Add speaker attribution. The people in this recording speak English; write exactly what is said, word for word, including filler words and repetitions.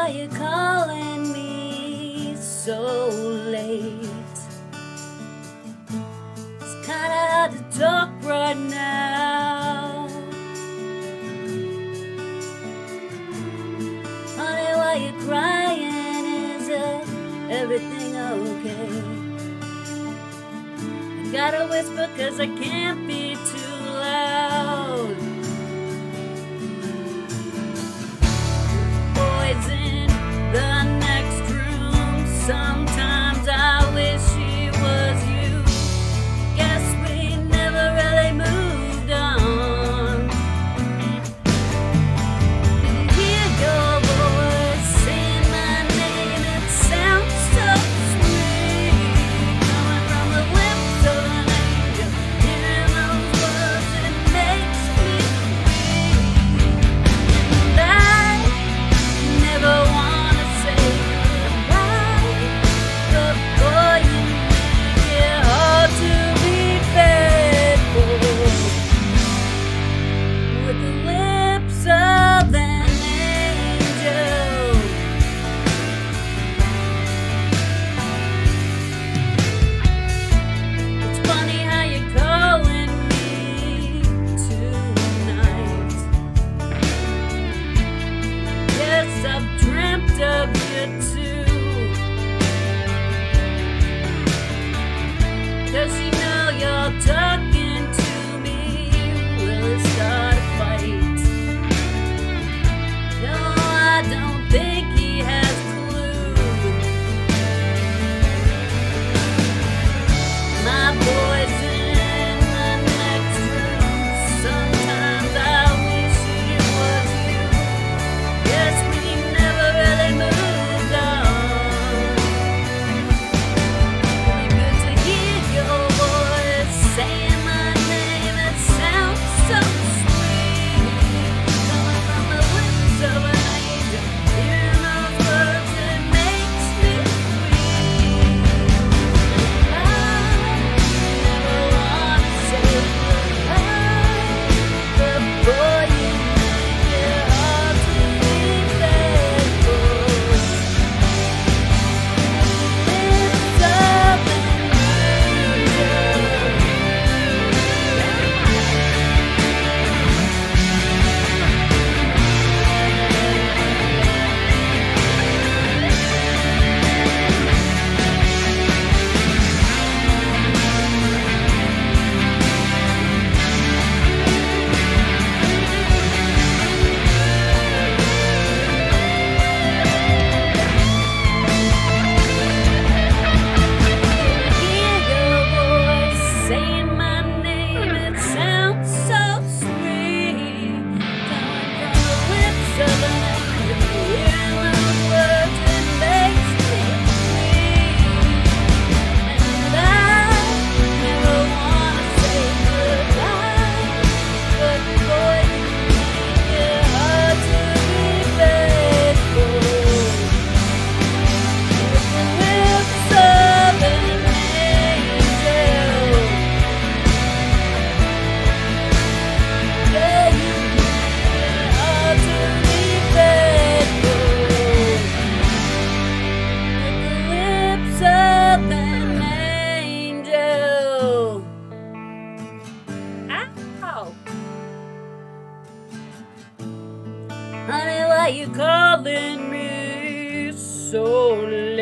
Speaker 1: you calling me so late? It's kinda hard to talk right now. Honey, why you crying? Is uh, everything okay? I gotta whisper 'cause I can't be too loud. Boys in the next room, sometimes I wish it was you. Guess we never really moved on. Did you hear your voice saying my name? It sounds so sweet, coming from the lips of an angel. Hearing those words, it makes me weak. And I never wanna say goodbye, but boy, you make it hard to be faithful with the lips of an angel. It's funny how you're calling me tonight. Yes, I've dreamt of you too. 'Cause you know you're talking to me. Will it start a fight? No, I don't think he has a clue. My boy's in the next room. Sometimes I wish it was you. Guess we never really moved on. Really good to hear your voice saying my name. It sounds so sweet, coming from the lips of an angel. Hearing those words, it makes me weak. I never wanna say goodbye, but boy, you make it hard to be faithful. Lips of an angel. Hear your voice saying my name. It sounds so sweet, coming from the lips of an angel. Hearing those words, it makes me weak. And I never wanna say goodbye, but boy, you make it hard to be faithful with the lips of an angel. Yeah, you make it hard to be faithful with the lips of an angel. Ow! Honey, why you calling me so late?